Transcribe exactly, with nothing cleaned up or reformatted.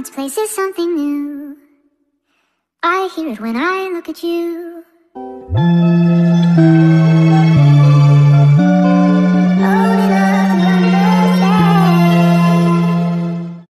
its place is something new. I hear it when I look at you.